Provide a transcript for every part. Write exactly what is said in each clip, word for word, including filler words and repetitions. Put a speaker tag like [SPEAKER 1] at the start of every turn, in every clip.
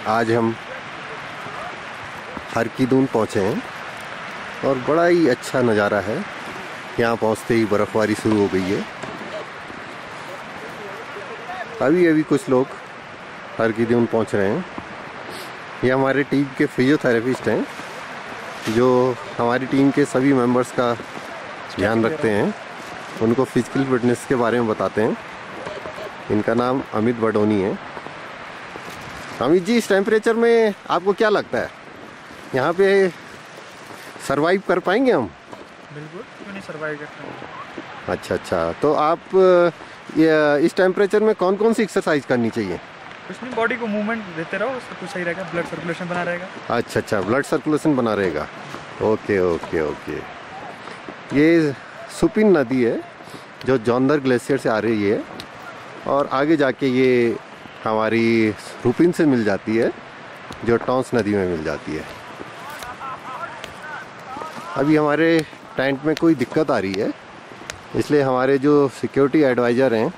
[SPEAKER 1] आज हम हर की दून पहुँचे हैं और बड़ा ही अच्छा नज़ारा है। यहाँ पहुँचते ही बर्फ़बारी शुरू हो गई है। अभी अभी कुछ लोग हर की दून पहुँच रहे हैं। ये हमारे टीम के फिजियोथेरेपिस्ट हैं जो हमारी टीम के सभी मेंबर्स का ध्यान रखते हैं, उनको फिजिकल फिटनेस के बारे में बताते हैं। इनका नाम अमित बडोनी है। अमित जी, इस टेम्परेचर में आपको क्या लगता है, यहाँ पे सरवाइव कर पाएंगे हम?
[SPEAKER 2] बिल्कुल, क्यों नहीं सरवाइव कर पाएंगे।
[SPEAKER 1] अच्छा अच्छा, तो आप ये इस टेम्परेचर में कौन कौन सी एक्सरसाइज करनी चाहिए?
[SPEAKER 2] कुछ नहीं, बॉडी को मूवमेंट देते रहो, उससे कुछ सही रहेगा, ब्लड सर्कुलेशन बना रहेगा।
[SPEAKER 1] अच्छा अच्छा, ब्लड सर्कुलेशन बना रहेगा। Okay okay okay. ये सुपिन नदी है जो जौंदर ग्लेशियर से आ रही है और आगे जाके ये हमारी रूपिन से मिल जाती है जो टॉन्स नदी में मिल जाती है। अभी हमारे टेंट में कोई दिक्कत आ रही है, इसलिए हमारे जो सिक्योरिटी एडवाइज़र हैं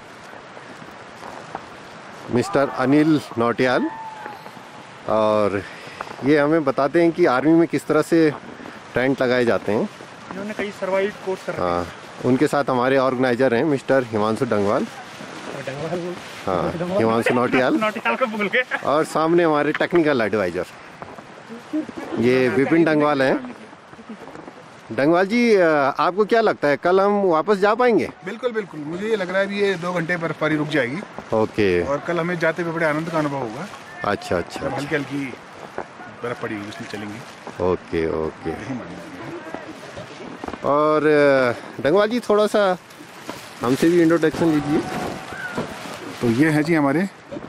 [SPEAKER 1] मिस्टर अनिल नौटियाल, और ये हमें बताते हैं कि आर्मी में किस तरह से टेंट लगाए जाते हैं।
[SPEAKER 2] इन्होंने कई सर्वाइव कोर्स कर रखे हैं।
[SPEAKER 1] हाँ, उनके साथ हमारे ऑर्गेनाइजर हैं मिस्टर हिमांशु डंगवाल। हाँ, हिमांशु नौटियाल।
[SPEAKER 2] नौटियाल को भूल गए।
[SPEAKER 1] और सामने हमारे टेक्निकल एडवाइजर ये विपिन डंगवाल हैं। डंगवाल जी, आपको क्या लगता है कल हम वापस जा पाएंगे?
[SPEAKER 3] बिल्कुल बिल्कुल, मुझे ये लग रहा है भी ये दो घंटे बर्फबारी रुक जाएगी।
[SPEAKER 1] ओके।
[SPEAKER 3] और कल हमें जाते हुए बड़े आनंद का अनुभव होगा।
[SPEAKER 1] अच्छा अच्छा,
[SPEAKER 3] हल्की हल्की बर्फ पड़ी हुई उसमें चलेंगे।
[SPEAKER 1] Okay okay. और डंगवाल जी, थोड़ा सा हमसे भी इंट्रोडक्शन लीजिए।
[SPEAKER 3] तो ये है जी हमारे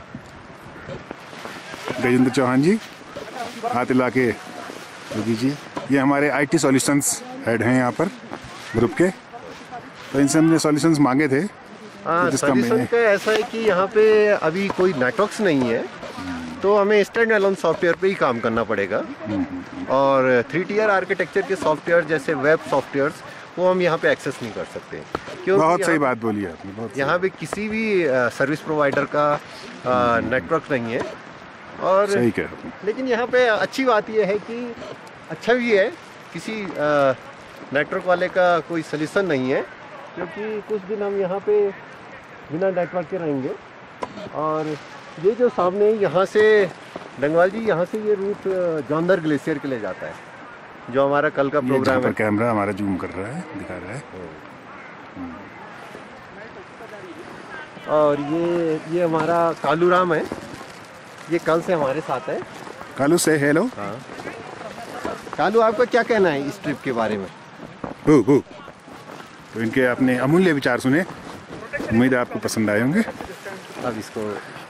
[SPEAKER 3] गजेंद्र चौहान जी, हाथ हिला के दीजिए। ये हमारे आईटी सॉल्यूशंस हेड हैं यहाँ पर ग्रुप के। तो इनसे हमने सॉल्यूशंस मांगे थे।
[SPEAKER 1] हाँ, सॉल्यूशन का ऐसा है कि यहाँ पे अभी कोई नेटवर्क्स नहीं है, तो हमें स्टैंड अलोन सॉफ्टवेयर पे ही काम करना पड़ेगा। और थ्री टीयर आर्किटेक्चर के सॉफ्टवेयर जैसे वेब सॉफ्टवेयर्स वो हम यहाँ पे एक्सेस नहीं कर सकते, क्योंकि
[SPEAKER 3] बहुत सही बात बोली आपने, बहुत
[SPEAKER 1] यहाँ पे किसी भी सर्विस प्रोवाइडर का नेटवर्क नहीं है। और
[SPEAKER 3] सही कह रहे हैं।
[SPEAKER 1] लेकिन यहाँ पे अच्छी बात यह है कि अच्छा भी है, किसी नेटवर्क वाले का कोई सल्यूशन नहीं है, क्योंकि कुछ दिन हम यहाँ पे बिना नेटवर्क के रहेंगे। और ये जो सामने यहाँ से डंगवाल जी, यहाँ से ये रूट जौंदर ग्लेशियर के लिए जाता है, जो हमारा कल का प्रोग्राम है।
[SPEAKER 3] कैमरा हमारा जूम कर रहा है, दिखा रहा है।
[SPEAKER 1] और ये ये हमारा कालू राम है, ये कल से हमारे साथ है।
[SPEAKER 3] कालू से हेलो।
[SPEAKER 1] हाँ कालू, आपका क्या कहना है इस ट्रिप के बारे में?
[SPEAKER 3] बू बू। तो इनके अपने अमूल्य विचार सुने, उम्मीद है आपको पसंद आए होंगे।
[SPEAKER 1] अब इसको